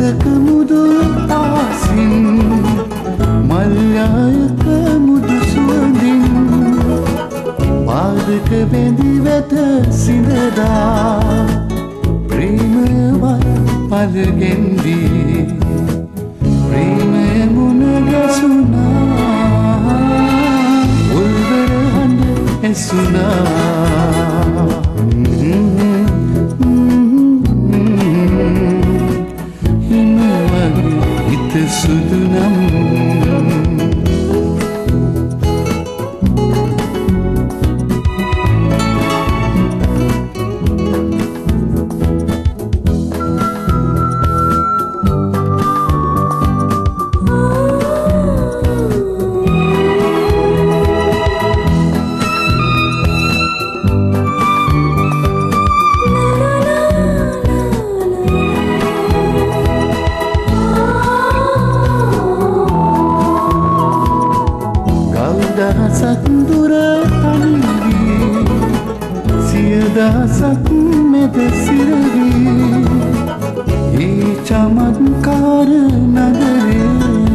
ගඟක මුදු ආසින් මල්යායක මුදු සුවඳින් පාදක බැඳි වෙත සිඳදා ප්‍රේමවත් පලගෙන්දී ප්‍රේමය මුණ ගැසුණා උල්වර හඬ ඇසුණා හිම වගේ හිත සුදු නම් දහසක් මෙද සිරවී ඒ චමත්කාර නගරේ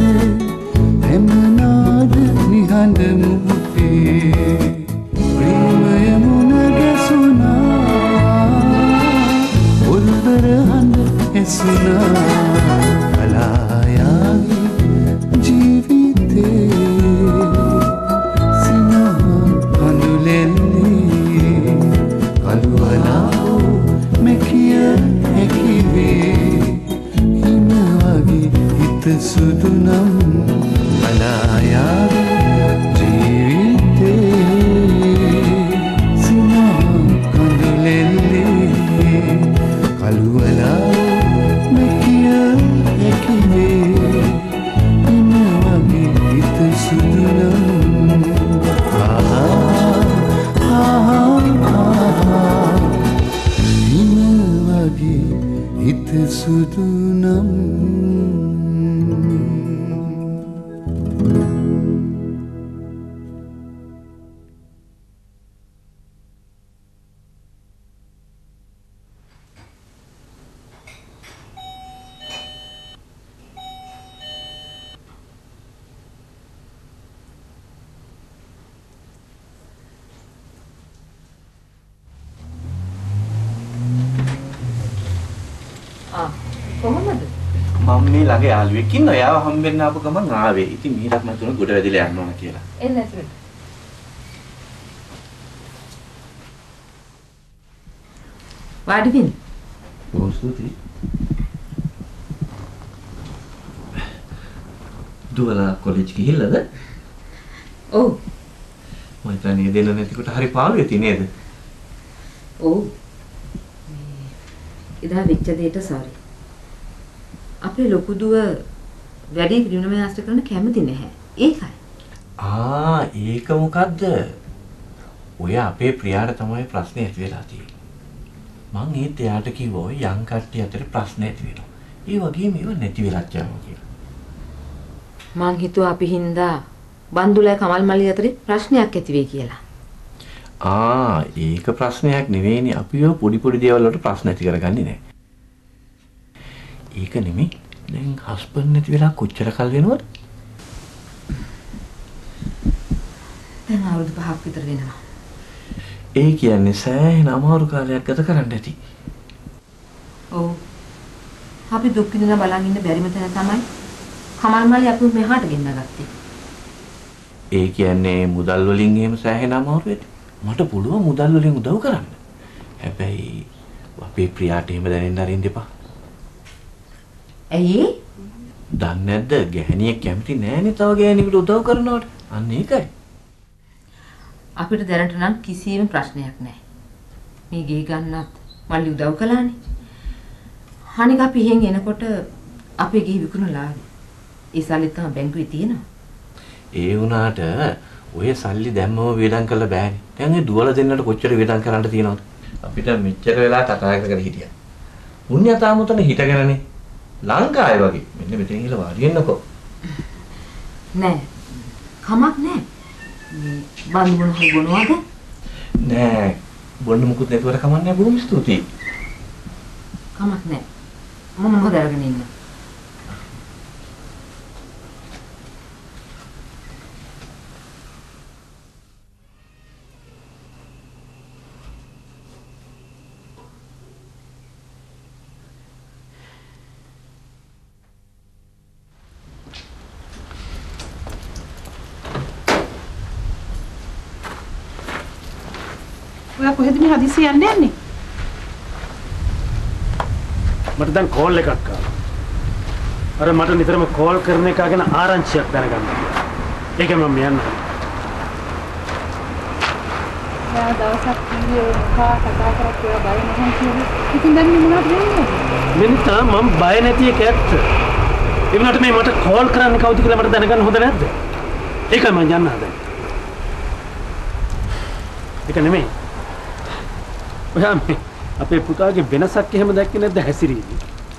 හැමනාද නිහඬ මුහුතේ ප්‍රේමය මුණ ගැසුණා උල්වර හඬ ඇසුණා අලායාවි ජීවිතේ සුදු නම් අලායාවි ජීවිතේ සිනා කඳුලෙල්ලේ කළුවලා මෙකිය හැකිවේ හිම වගේ හිත සුදු නම් හිම වගේ හිත සුදු නම් කොහොමද? මම මේ ළඟ යාළුවෙක් ඉන්නවා. එයාව හම්බෙන්න ආපු ගමන් ආවේ. ඉතින් මීරක් මතුන ගොඩ වැදිලා යන්න ඕන කියලා. එන්න ඇතුළට. වාඩි වෙන්න. බොහොම ස්තුතියි. දුවලා කොලෙජ් ගිහිල්ලාද? ඔව්. මම හිතන්නේ දෙන්න නැතිකොට හරි පාළුවේ තියෙ නේද? ඔව්. එදා වෙච්ච දෙයට සෝරි. අපේ ලොකු දුව වැඩි පිරිනමන ආශ්‍ර කරන්න කැමති නැහැ. ඒකයි. ඒක මොකද්ද? ඔය අපේ ප්‍රියාට තමයි ප්‍රශ්නේ ඇති වෙලා තියෙන්නේ. මං ඒත් එයාට කිව්වා යම් කට්ටිය අතර ප්‍රශ්න ඇති වෙනවා. ඒ වගේම ඒව නැති වෙලත් යනවා කියලා. මං හිතුවා අපි හින්දා බන්දුලයි කමල් මල්ලි අතරේ ප්‍රශ්නයක් ඇති වෙයි කියලා. ඒක ප්‍රශ්නයක් නෙවෙයිනේ. අපි ඔය පොඩි දේවල් වලට ප්‍රශ්න ඇති කරගන්නේ නැහැ. ඒක නෙමෙයි. දැන් හස්බන්ඩ් නැති වෙලා කොච්චර කල් වෙනවද? දැන් අවුරුදු 5ක් විතර වෙනවා. ඒ කියන්නේ සෑහෙන අමාරු කාලයක් ගත කරන්න ඇති. ඔව්. අපි දුක් විඳින බලන් ඉන්න බැරිම තැන තමයි කමල් මල්ලි අපි මෙහාට ගෙන්නගත්තේ. ඒ කියන්නේ මුදල් වලින් එහෙම සෑහෙන අමාරු වෙයි. මට පුළුවන් මුදල් වලින් උදව් කරන්න. හැබැයි අපේ ප්‍රියාට එහෙම දැනෙන්න අරින්න එපා. ඇයි? දන්නේ නැද්ද? ගැහණියෙක් කැමති නෑනේ තව ගැහණියෙකුට උදව් කරනවට. අන්න ඒකයි. අපිට දැනට නම් කිසිම ප්‍රශ්නයක් නැහැ. මේ ගේ ගන්නත් මල්ලි උදව් කළානේ. අනික අපි එහෙන් එනකොට අපේ ගේ විකුණලා ආවේ. ඒ සල්ලි තමයි බැංකුවේ තියෙනවා. ඒ වුණාට ඔය සල්ලි දැම්මම වේදම් කරලා බෑනේ. දැන් ඒ දුවලා දෙන්නට කොච්චර වේදම් කරන්න තියෙනවද? අපිට මෙච්චර වෙලා කතා කර හිටියා. පුණ්‍යතාමුතන හිටගෙනනේ ලංකාවේ වගේ. මෙන්න මෙතෙන් ඉල වාඩි වෙන්නකෝ. නෑ. කමක් නෑ. මේ බන් මොන හරි බොනවද? නෑ. බොන්න මුකුත් නැතුවට කමක් නෑ. බොහොම ස්තුතියි. කමක් නෑ. මම මොකද අරගෙන ඉන්නේ? ඔයා කොහෙද මේ හදිස්සිය යන්නේ යන්නේ? මට දැන් කෝල් එකක් ආවා. අර මට නිතරම කෝල් කරන එක ගැන ආරංචියක් දැනගන්න. ඒක මම යන්නේ. ඔයා දවසක් කීයේ කතා කරලා කියලා බය නැහැ කියලා. ඉතින් දැන් මොනවද වෙන්නේ? මිනිත්තා මම බය නැති එක ඇත්ත. ඒ වුණාට මේ මට කෝල් කරන්න කවුද කියලා මට දැනගන්න හොඳ නැද්ද? ඒකයි මම යන්න හදන්නේ. ඒක නෙමෙයි. ඔයා මේ අපේ පුතාගේ වෙනසක් එහෙම දැක්කේ නැද්ද හැසිරීමේ?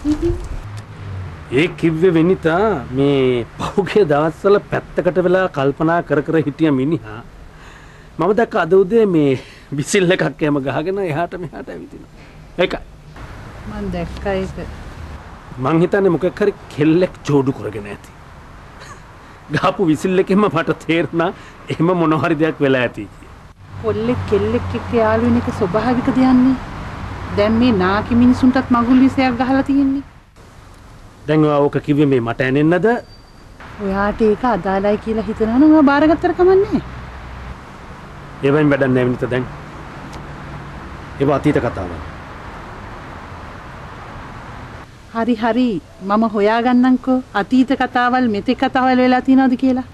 ඒ කිව්වේ වෙනිතා මේ පහුගිය දවස්වල පැත්තකට වෙලා කල්පනා කර කර හිටිය මිනිහා මම දැක්ක අද උදේ මේ විසිල් එකක් එහෙම ගහගෙන එහාට මෙහාට ඇවිදිනවා. ඒකයි. මම දැක්කා ඒක. මං හිතන්නේ මොකක් හරි කෙල්ලෙක් ජෝඩු කරගෙන ඇති. ගහපු විසිල් එකෙන්ම මට තේරුණා එහෙම මොන හරි දෙයක් වෙලා ඇති කියලා. කොල්ලෙක් කෙල්ලෙක් එක්ක යාළු වෙන එක ස්වභාවිකද යන්නේ? දැන් මේ නාකි මිනිසුන්ටත් මගුල් විසයක් ගහලා තියෙන්නේ. දැන් ඔයා ඕක කිව්වේ මේ මට ඇනෙන්නද? ඔයාට ඒක අදාළයි කියලා හිතනවා නම් ඔයා බාරගත්තට කමන්නේ. ඒවෙන් වැඩක් නැහැ විනිත දැන්. ඒක අතීත කතාවක්. හරි හරි මම හොයාගන්නම්කෝ අතීත කතාවල් මෙතෙක් කතාවල් වෙලා තියෙනවද කියලා.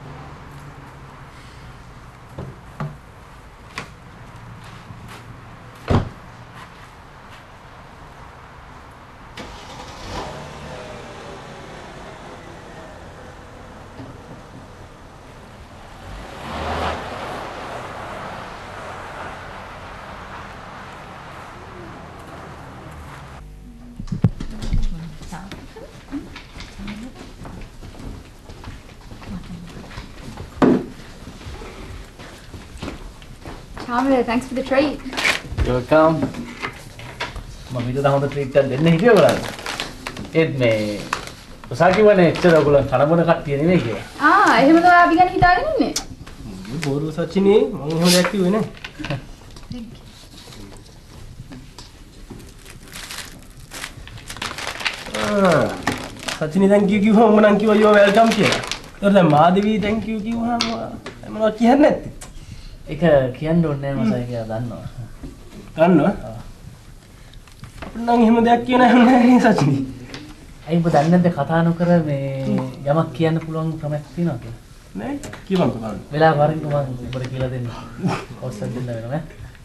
Shamil, thanks for the treat. You're welcome. මම ඊට තවම ට්‍රීට් එකක් දෙන්න හිටියා ඔයාලට. ඒත් මේ ඔසාකි වනේ එච්චර ඔයගොල්ලෝ කනබන කට්ටිය නෙමෙයි කියලා. එහෙමද ඔයා අපි ගැන හිතාගෙන ඉන්නේ? බෝරු සචිනේ මම එහෙම දෙයක් කිව්වේ නෑ. සචිනේ thank you කිව්වම මම නම් කිව්වා you are welcome කියලා. ඒත් දැන් මාදවි thank you කිව්වම මොනවද කියන්නේ නැත්තේ? ඒක කියන්න ඕනේ නෑ මසයි කියලා දන්නවා. දන්නවා? අපිට නම් එහෙම දෙයක් කියන නෑ නේ සචිනේ. ඇයි ඔබ දන්නේ නැද්ද කතා නොකර මේ යමක් කියන්න පුළුවන් ක්‍රමයක් තියෙනවා කියලා? නෑ කියවන්කෝ බලන්න. වෙලාව වරින් මම ඔබට කියලා දෙන්න. ඔස්සක් දෙන්න වෙනවා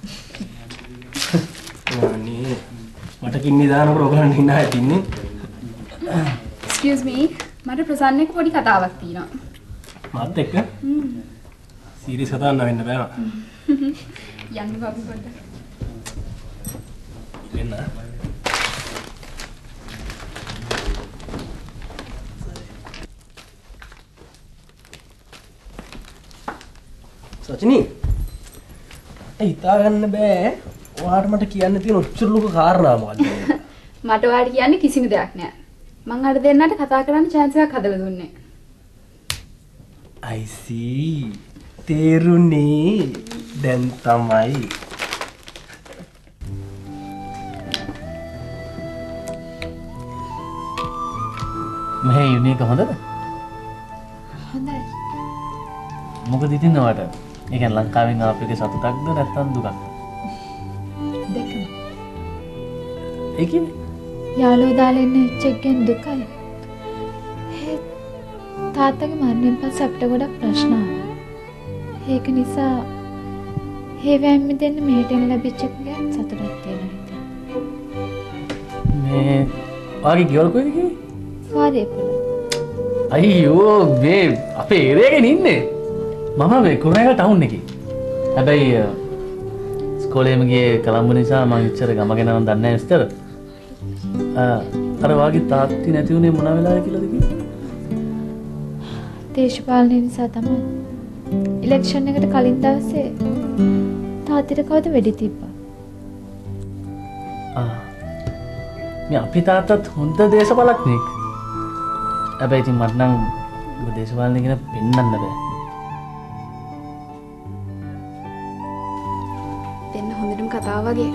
නේ. මට කින්නේ දානකොට ඔයගලන්ට ඉන්න ආයෙත් ඉන්නේ. Excuse me. මට ප්‍රසන්න එක්ක පොඩි කතාවක් තියෙනවා. මාත් එක්ක? සීරියස් කතාවක් වෙන්න බෑ. යන්න බබු පොඩ්ඩක්. එන්න. සචිනී හිතා ගන්න බෑ ඔයාට මට කියන්න තියෙන ඔච්චර ලොකු කාරණා මොකක්ද මට ඔයාට කියන්න කිසිම දෙයක් නෑ. මං අර දෙන්නට කතා කරන්න chance එකක් හදලා දුන්නේ. I see තේරුණේ දැන් තමයි මේ යුනික හොඳද? හොඳයි. මොකද ඉතින් ඔයාට ඒ කියන්නේ ලංකාවෙන් ආපු එකේ සතුටක්ද නැත්නම් දුකක්ද? දෙකම. ඒ කියන්නේ යාළුවෝ දාලා ඉන්න එච්චෙක්ගෙන් දුකයි. තාත්තගේ මරණයෙන් පස්සේ අපිට ගොඩක් ප්‍රශ්න ආවා. ඒක නිසා හේවැම් මෙතෙන් මෙහෙට එන්න ලැබිච්ච එක ගැන සතුටක් තියෙනවා. මේ වාගේ ගෙවල් කොහෙද කිව්වේ? වාදේපොළ. අයියෝ මේ අපේ ඒරියාගෙන ඉන්නේ. මම මේ කුරුණෑගල ටවුන් එකේ. හැබැයි ඉස්කෝලේම ගියේ කොළඹ නිසා මම ඉච්චර ගම ගැන නම් දන්නේ නැහැ ඉස්තර. අර වාගේ තාත්ති නැති උනේ මොන වෙලාවද කියලාද කිව්වේ? දේශපාලනය නිසා තමයි. ඉලෙක්ෂන් එකට කලින් දවසේ තාත්තට කවද වෙඩි තිබ්බා. මේ අපේ තාත්තත් හොඳ දේශපාලඥයෙක්. හැබැයි ඉතින් මට නම් ඔබ දේශපාලනය ගැන පෙන්වන්න බෑ. දෙන්න හොඳටම කතාව වගේ.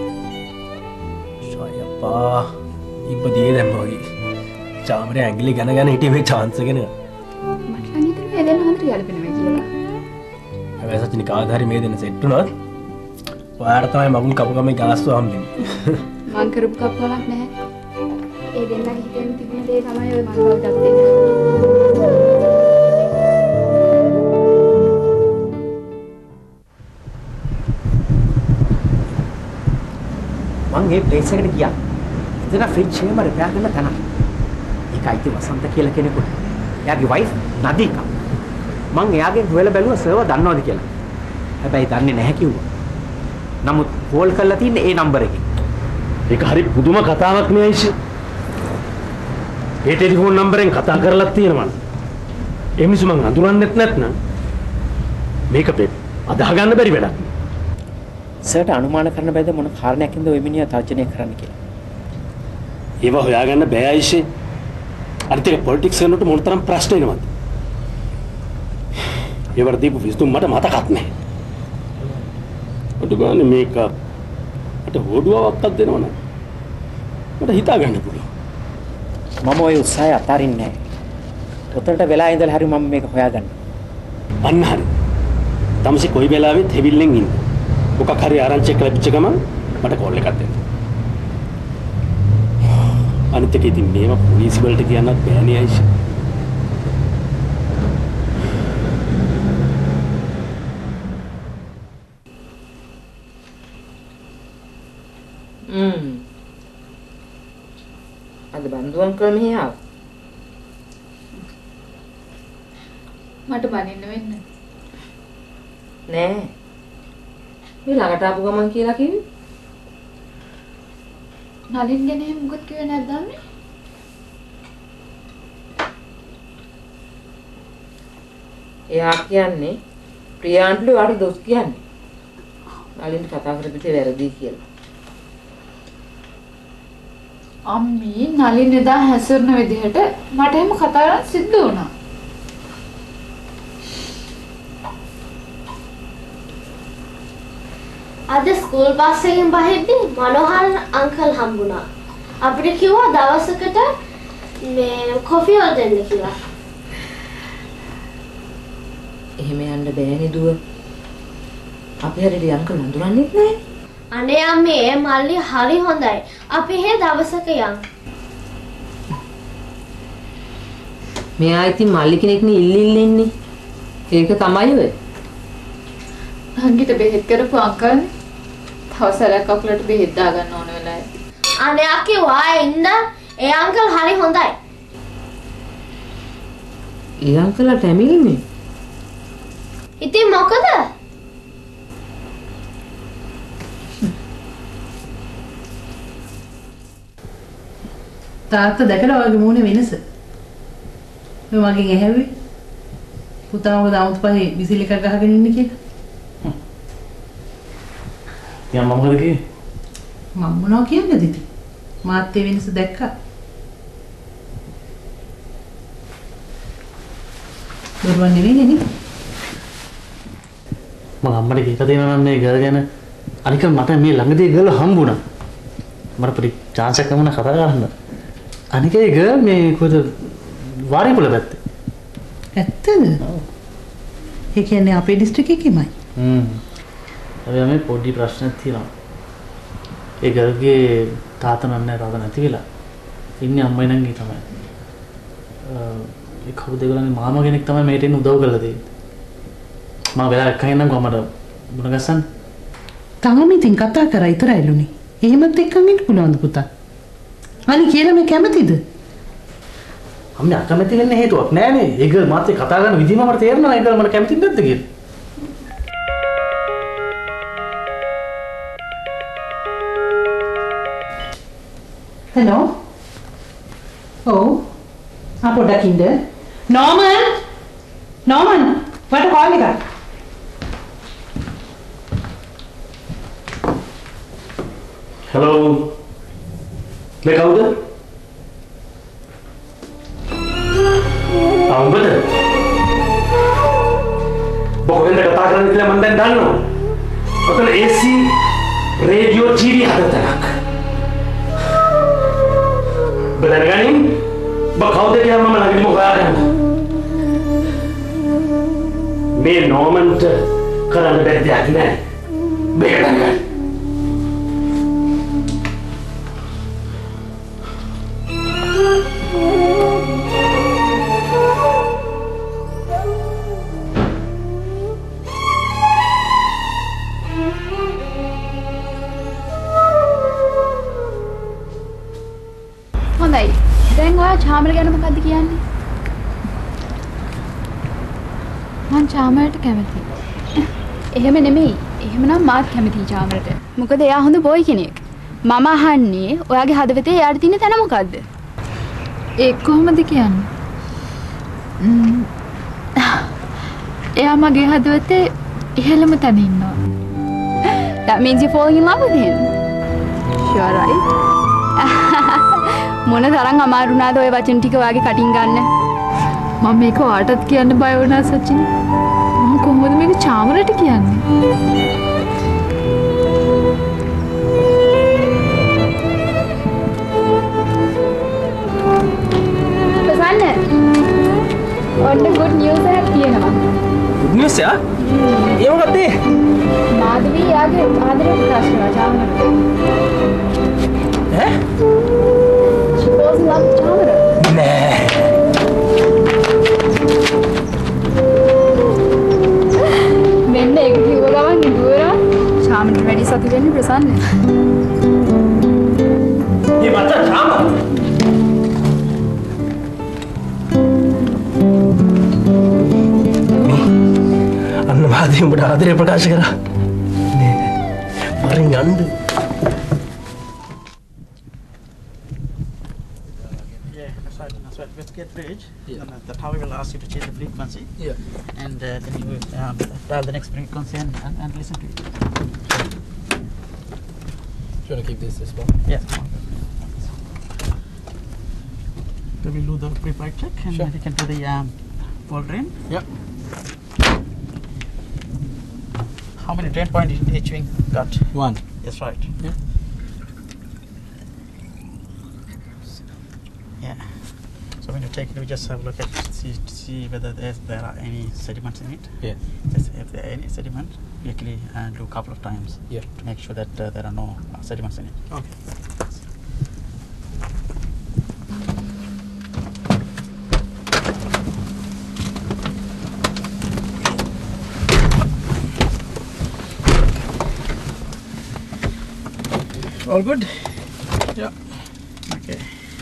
ෂයප්පා ඉබ්බදී දැම්ම වගේ චාමරේ ඇඟිලි ගන ගන හිටියේ මේ chance එකන මට නම් හිතෙන්නේ මේ දෙන්න හොඳට ගැලපෙනවා කියලා. හැබැයි සචිනි කාදාරි මේ දෙන්න සෙට් වුණාද ඔයාට තමයි මගුල් කපු ගමේ ගාස්තු හම්බෙන්නේ. මං කරපු කප්පලක් නැහැ. ඒ දෙන්නගේ හිතෙන් තිබුණ දේ තමයි ඔය මං බවට දෙන්නේ. මං මේ ප්ලේස් එකට ගියා. එතන ෆ්‍රිජ් එකම රිපෙයාර් කරන්න තැනක්. ඒක අයිති වසන්ත කියලා කෙනෙකුට. එයාගේ වයිෆ් නදීකා. මං එයාගෙන් හොයලා බැලුවා සර්වර් දන්නවද කියලා. හැබැයි දන්නේ නැහැ කිව්වා. නමුත් කෝල් කරලා තින්නේ ඒ නම්බර් එකේ. ඒක හරි පුදුම කතාවක් නේ අයිෂ. ඒ ටෙලිෆෝන් නම්බරෙන් කතා කරලා තියෙනවා. ඒ මිනිස්සු මං අඳුරන්නෙත් නැත්නම් මේක අදාහ ගන්න බැරි වැඩක්. සර්ට අනුමාන කරන්න බැයිද මොන කාරණයකින්ද ওই මිනිහා තර්ජනය කරන්න කියලා. ඒව හොයාගන්න බෑ අයිෂේ. අනිත් එක පොලිටික්ස් කරනකොට මොන තරම් ප්‍රශ්න එනවද? ඒවට දීපු විසඳුම් මට මතකත් නැහැ. ඔටුගානේ මේක මට හොඩුවාවක්වත් දෙනවනම් මට හිතා ගන්න පුළුවන්. මම ওই උත්සාහය අතාරින්නේ නැහැ. ඔතනට වෙලා ඉඳලා හරි මම මේක හොයාගන්න. අන්න හරි. තමසි කොයි වෙලාවෙත් හෙවිල්ලෙන් ඉන්න. මොකක් හරි ආරංචි එක ලැබිච්ච ගමන් මට කෝල් එකක් දෙන්න. අනිත් එක ඉතින් මේවා පොලිසිය වලට කියන්නත් බෑනේ අයිෂා. අද බන්දුවන් කර මෙහි ආව. මට බනින්න වෙන්න. නෑ. මේ ළඟට ආපු ගමන් කියලා කිව්වේ. නලින් ගැන එහෙම මොකද කිව්වේ නැද්ද අම්මේ? එයා කියන්නේ ප්‍රියාන්ට්ලු වාට දොස් කියන්නේ. නලින් කතා කරපිටේ වැරදි කියලා. අම්මී නලින් එදා හැසිරෙන විදිහට මට එහෙම කතා කරන්න සිද්ධ වුණා. අද ස්කූල් බස් එකෙන් බහිද්දී මනෝහර අංකල් හම්බුණා. අපිට කිව්වා දවසකට මේ කොෆි වල දෙන්න කියලා. එහෙම යන්න බෑනේ දුව. අපි හරියට අංකල් හඳුනන්නෙත් නැහැ. අනේ අම්මේ මල්ලි හරි හොඳයි. අපි එහෙ දවසක යන්. මෙයා ඉතින් මල්ලි කෙනෙක්නේ ඉල්ල ඉන්නේ. ඒක තමයි ඔය. අංගිට බෙහෙත් කරපු අංකල් තවසරක් කකුලට බෙහෙත් දාගන්න ඕන වෙලාවේ. අනේ අක්කේ වායේ ඉන්න ඒ අංකල් හරි හොඳයි. ඒ අංකල්ට ඇමිලිනේ. ඉතින් මොකද? තාත්තා දැකලා ඔයගේ මූණේ වෙනස. මම මගෙන් ඇහැව්වේ. පුතා මොකද 아무ත් පහේ විසිල් එකක් ගහගෙන ඉන්නේ කියලා. යා මම මොකද කිව්වේ? මම මොනවා කියන්නේද ඉතින්? මාත් ඒ වෙනස දැක්කා. දරුවන් නෙවෙයිනේ නේ. මම අම්මට කියලා දෙනවා නම් මේ ගල් ගැන අනික මට මේ ළඟදී ගල් හම්බුණා. මට පොඩි chance එකක් ලැබුණා කතා කරන්න. අනික ඒ ගල් මේ කොහෙද වාරිපුල පැත්තේ. ඇත්තද? ඔව්. ඒ කියන්නේ අපේ දිස්ත්‍රික්කේ එකමයි. අපි මේ පොඩි ප්‍රශ්නයක් තියෙනවා. ඒ ගල්ගේ තාත්තා නැති වෙලා. ඉන්නේ අම්මයි නංගි තමයි. ඒ කවුද ඒගොල්ලන්ගේ මාමා කෙනෙක් තමයි මේට එන්න උදව් කරලා දෙන්නේ. මම වෙලා එක්කගෙන කොහමද මුණ ගැස්සන්නේ? තාම ඉතින් කතා කරා ඉතරයිලුනේ. එහෙමත් එක්කන් ඉන්න පුළුවන්ද පුතා? අනේ කියලා මේ කැමතිද? අම්මේ අකමැති වෙන්න හේතුවක් නෑනේ. ඒක මාත් එක්ක කතා කරන විදිහම මට තේරෙනවා ඒක මට කැමති නැද්ද කියලා. Hello. Oh. පොඩ්ඩක් ඉන්න. Norman. Norman. වට කෝල් එකක්. Hello. මේ කවුද? අම්බද? බොකෙන්ද කතා කරන්නේ කියලා මම දැන් දන්නවා. ඔතන AC රේඩියෝ TV හදතනක්. බදරගනින් කවුද කියලා මම ළඟදීම හොයාගන්න. මේ නෝමන්ට කරන්න බැරි දෙයක් නෑ. බේරගන්න. හොඳයි. දැන් ඔයා චාමර ගැන මොකද්ද කියන්නේ? මං චාමරට කැමතියි. එහෙම නෙමෙයි. එහෙමනම් මාත් කැමතියි චාමරට. මොකද එයා හොඳ බොයි කෙනෙක්. මම අහන්නේ ඔයාගේ හදවතේ එයාට තියෙන තැන මොකද්ද? ඒ කොහොමද කියන්නේ? එයා මගේ හදවතේ ඉහළම තැන ඉන්නවා. That means you're falling in love with him. Sure right? මොන තරම් අමාරු වුණාද ඔය වචන ටික වාගේ කටින් ගන්න. මම මේක ඔයාටත් කියන්න බය වුණා සචින්. මම කොහොමද මේක චාමරට කියන්නේ? ප්‍රසන්න. ඔන්න good news එකක් තියෙනවා. good news යා? ඒ මොකද්ද? මාධවී යාගේ ආදරේ ප්‍රකාශ කරනවා චාමරට. ඈ? She falls in love with Chandra. නෑ. මෙන්න ඒක කිව්ව ගමන් ඉදුවරා චාමරට වැඩි සතුටු වෙන්නේ ප්‍රසන්න. මේ මචං චාම. අන්න මාදී උඹට ආදරේ ප්‍රකාශ කරා. නේ. වරින් යන්න. Westgate Bridge, and the tower will ask you to change the frequency. Yeah. And then you dial the next frequency and listen to it. Do you want to keep this one? Yeah. So we'll do the pre-flight check and Sure. then we can do the full drain. Yep. How many drain points each wing got? One. That's right. Yeah. Yeah. So when you take it, we just have a look at see whether there are any sediments in it. Yeah. Just if there are any sediment, we actually do a couple of times. Yeah. To make sure that there are no sediments in it. Okay. All good? Yeah. Okay.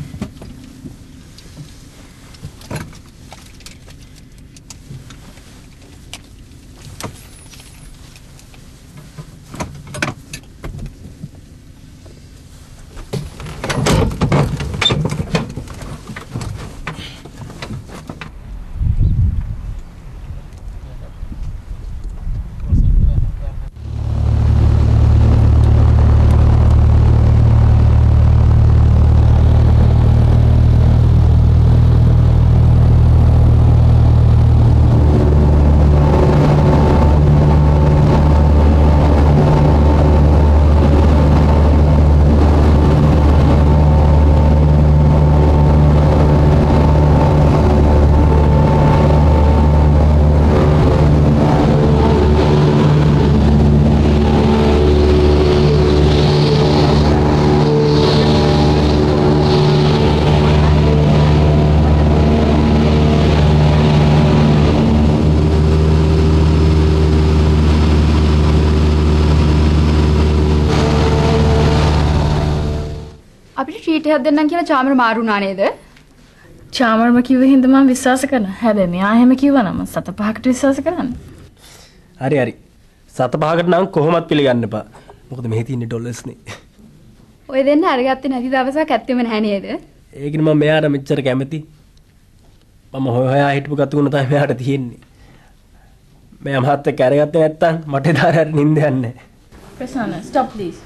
අපිට treat එකක් දෙන්නම් කියලා චාමර මාරු වුණා නේද? චාමර්ම කිව්ව හින්දා මම විශ්වාස කරනවා. හැබැයි මෙයා එහෙම කිව්වනම් මම සත පහකට විශ්වාස කරන්නේ. හරි හරි. සත පහකට නම් කොහොමත් පිළිගන්න එපා. මොකද මෙහි තියෙන්නේ ඩොලර්ස් නේ. ඔය දෙන්න අරගත්තේ නැති දවසක් ඇත්තෙම නැහැ නේද? ඒකනේ මම මෙයාට මෙච්චර කැමති. මම හොයා හිටපු ගතුන තමයි මෙයාට තියෙන්නේ. මෙයා මහත් එක්ක අරගත්තේ නැත්තම් මට එදා හරි නිින්ද යන්නේ නැහැ. Prasanna, stop please.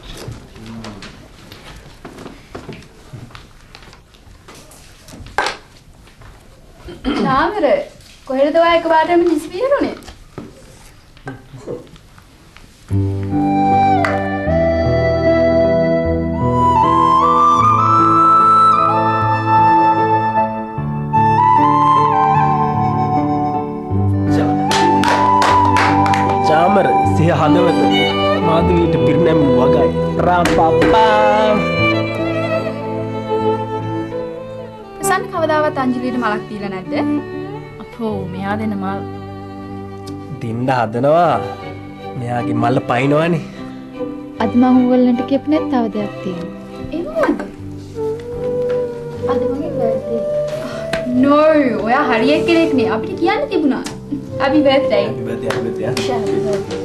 චාමර කොහෙද ඔයා එකපාරටම disappear උනේ? චාමර සිය හදවත මාදුලීට පිරිනැමු වගයි. රාම් පප්පා. සන් කවදාවත් අංජලිට මලක් දීලා නැද්ද? අපෝ මෙයා දෙන මල් දින්න හදනවා. මෙයාගේ මල්ල පයින්නවනේ. අද මම ඌවලන්ට කියපු නැත් තව දෙයක් තියෙනවා. ඒ මොකද්ද? අද මගේ බර්ත්ඩේ. නෝ ඔයා හරියට කෙනෙක් නේ. අපිට කියන්න තිබුණා. Happy birthday. Happy birthday, happy birthday.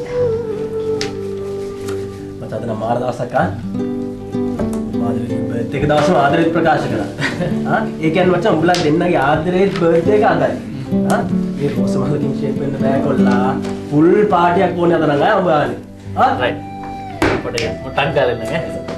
මට අද නම් මාර දවසක් මාධවී බර්ත්ඩේ එක දවසම ආදරේ ප්‍රකාශ කරා. ඒ කියන්නේ මචං උඹලා දෙන්නගේ ආදරේ බර්ත්ඩේ එක අදයි. මේ රෝස මලකින් ෂේප් වෙන්න බෑ කොල්ලා. ෆුල් පාටියක් ඕනේ අද නම් උඹ ආනේ. රයිට්. පොඩ්ඩක් මොටක් ගාලා ඉන්න ඈ.